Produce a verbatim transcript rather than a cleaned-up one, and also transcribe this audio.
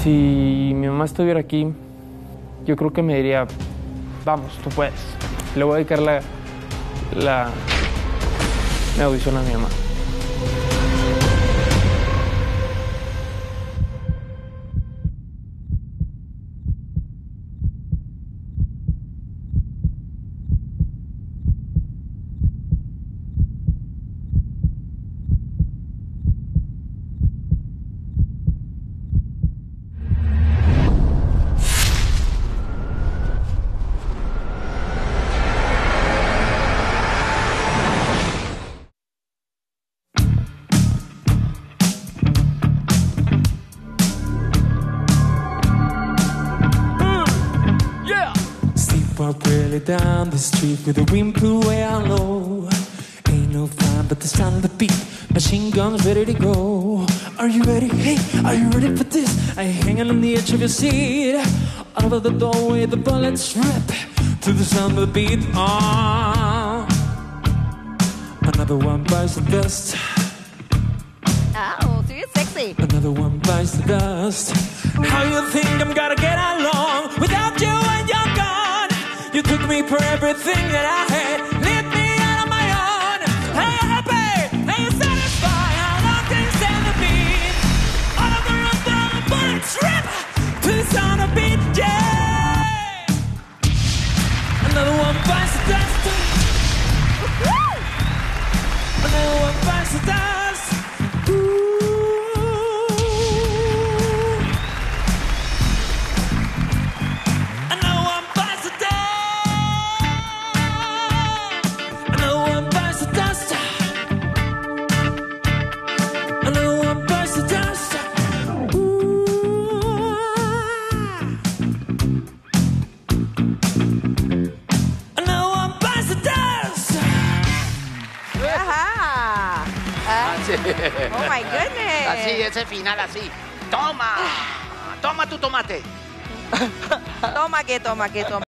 Si mi mamá estuviera aquí, yo creo que me diría, vamos, tú puedes. Le voy a dedicar la, la, la audición a mi mamá. Down the street with the wind blew way out low. Ain't no fun but the sound of the beat. Machine guns ready to go. Are you ready? Hey, are you ready for this? I hanging on the edge of your seat. Out of the doorway the bullets rip to the sound of the beat. Ah, another one bites the dust. Oh, so you're sexy. Another one bites the dust. How you think I'm gonna get along without you and your gun? You took me for everything that I had, left me out on my own. Are you happy? Are you satisfied? How long can you stand the beat? All of the run down the bullets rip to the sound of beat, yeah. Another one bites the dust. Another one bites the dust. Ooh. Oh my goodness. Así, ese final así. Toma, toma tu tomate. Toma que toma que toma.